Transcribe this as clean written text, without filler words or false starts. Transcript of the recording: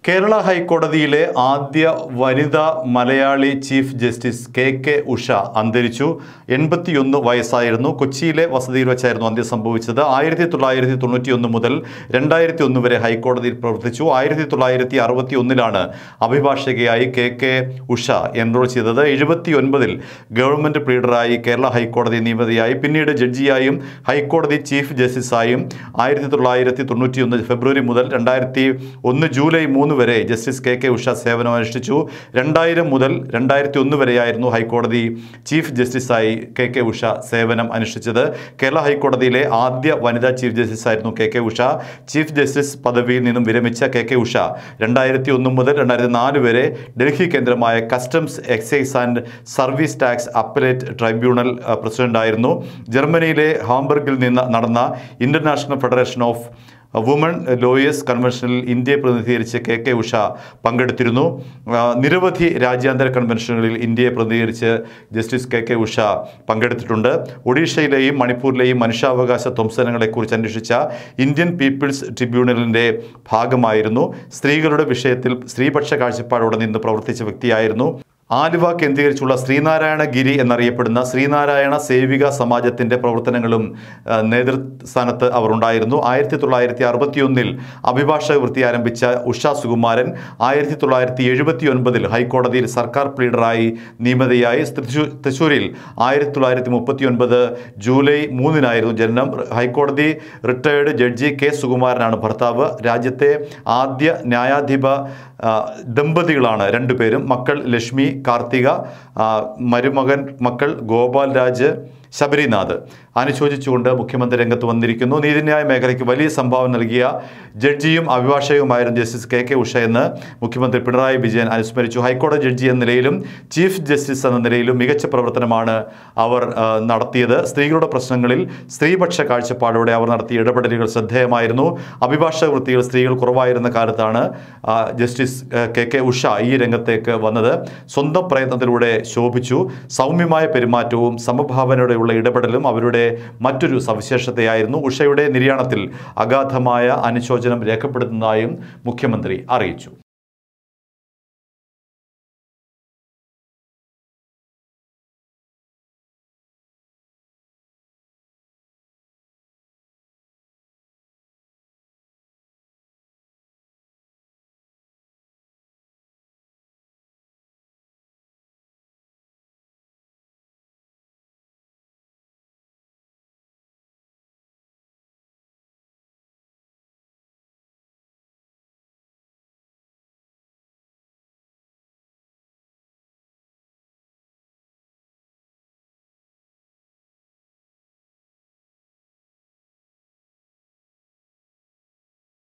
കേരള ഹൈക്കോടതിയിലെ ആദ്യ വനിതാ Malayali chief justice K Usha അന്തരിച്ചു. 81 വയസ്സായിരുന്നു. കൊച്ചിയിലെ വസതിയിൽ വെച്ചായിരുന്നു അന്ത്യം സംഭവിച്ചത്. 1991 മുതൽ 2001 വരെ ഹൈക്കോടതിയിൽ പ്രവർത്തിച്ചു. 1961 അഭിഭാഷകയായി കെ ഉഷ എൻറോൾ ചെയ്തത്. 79 ഗവൺമെന്റ് പ്ലീഡറായി കേരള ഹൈക്കോടതി നിയമിതയായി. പിന്നീട് ജഡ്ജിയായും ഹൈക്കോടതി ചീഫ് ജസ്റ്റിസായും 1991 ഫെബ്രുവരി മുതൽ 2001 ജൂലൈ 3 വരെ ജസ്റ്റിസ് കെ ഉഷ സേവനം അനുഷ്ഠിച്ചു. 2000 മുതൽ 2001 വരെയായിരുന്നു ഹൈക്കോടതി ചീഫ് ജസ്റ്റിസായി കെ ഉഷ സേവനം അനുഷ്ഠിച്ചത്. കേരള ഹൈക്കോടതിയിലെ ആദ്യ വനിതാ ചീഫ് ജസ്റ്റിസ് ആയിരുന്നു കെ ഉഷ. ചീഫ് ജസ്റ്റിസ് പദവിയിൽ നിന്നും വിരമിച്ച കെ ഉഷ 2001 മുതൽ 2004 വരെ ഡൽഹി കേന്ദ്രമായ customs, excise and service tax appellate tribunal പ്രസിഡന്റായിരുന്നു. ജർമ്മനിയിലെ ഹാംബർഗിൽ നിന്ന് നടന്ന international federation of women lawyers കൺവെൻഷനിൽ ഇന്ത്യയെ പ്രതിനിധീകരിച്ച് കെ ഉഷ പങ്കെടുത്തിരുന്നു. നിരവധി രാജ്യാന്തര കൺവെൻഷനുകളിൽ ഇന്ത്യയെ പ്രതിനിധീകരിച്ച് ജസ്റ്റിസ് കെ ഉഷ പങ്കെടുത്തിട്ടുണ്ട്. ഒഡീഷയിലെയും മണിപ്പൂരിലെയും മനുഷ്യാവകാശ ധ്വംസനങ്ങളെക്കുറിച്ച് അന്വേഷിച്ച ഇന്ത്യൻ പീപ്പിൾസ് ട്രിബ്യൂണലിൻ്റെ ഭാഗമായിരുന്നു. സ്ത്രീകളുടെ വിഷയത്തിൽ സ്ത്രീപക്ഷ കാഴ്ചപ്പാടോടെ നിന്ന് പ്രവർത്തിച്ച വ്യക്തിയായിരുന്നു. ആലുവ കേന്ദ്രീകരിച്ചുള്ള ശ്രീനാരായണഗിരി എന്നറിയപ്പെടുന്ന ശ്രീനാരായണ സേവിക സമാജത്തിൻ്റെ പ്രവർത്തനങ്ങളും നേതൃസ്ഥാനത്ത് അവർ ഉണ്ടായിരുന്നു. 1961 അഭിഭാഷക വൃത്തി ആരംഭിച്ച ഉഷ സുകുമാരൻ 1979 ഹൈക്കോടതിയിൽ സർക്കാർ പ്ലീഡറായി നിയമിതയായി. തൃശ്ശൂരിൽ 1939 ജൂലൈ 3 ജനനം. ഹൈക്കോടതി റിട്ടയേർഡ് ജഡ്ജി കെ സുകുമാരനാണ് ഭർത്താവ്. രാജ്യത്തെ ആദ്യ ന്യായാധിപ ദമ്പതികളാണ് രണ്ടുപേരും. മക്കൾ ലക്ഷ്മി, കാർത്തിക, മക്കൾ ഗോപാൽ രാജ്, ശബരിനാഥ്. അനുശോചിച്ചുകൊണ്ട് മുഖ്യമന്ത്രി രംഗത്ത് വന്നിരിക്കുന്നു. നീതിന്യായ മേഖലയ്ക്ക് വലിയ സംഭാവന നൽകിയ ജഡ്ജിയും അഭിഭാഷകയുമായിരുന്നു ജസ്റ്റിസ് കെ ഉഷ എന്ന് മുഖ്യമന്ത്രി പിണറായി വിജയൻ അനുസ്മരിച്ചു. ഹൈക്കോടതി ജഡ്ജി എന്ന നിലയിലും ചീഫ് ജസ്റ്റിസ് എന്ന നിലയിലും മികച്ച പ്രവർത്തനമാണ് അവർ നടത്തിയത്. സ്ത്രീകളുടെ പ്രശ്നങ്ങളിൽ സ്ത്രീപക്ഷ കാഴ്ചപ്പാടോടെ അവർ നടത്തിയ ഇടപെടലുകൾ ശ്രദ്ധേയമായിരുന്നു. അഭിഭാഷക വൃത്തികൾ സ്ത്രീകൾ കുറവായിരുന്ന കാലത്താണ് ജസ്റ്റിസ് കെ ഉഷ ഈ രംഗത്തേക്ക് വന്നത്. സ്വന്തം പ്രയത്നത്തിലൂടെ ശോഭിച്ചു. സൗമ്യമായ പെരുമാറ്റവും സമഭാവനയുടെ ഇടപെടലും അവരുടെ മറ്റൊരു സവിശേഷതയായിരുന്നു. ഉഷയുടെ നിര്യാണത്തിൽ അഗാധമായ അനുശോചനം രേഖപ്പെടുത്തുന്നതായും മുഖ്യമന്ത്രി അറിയിച്ചു.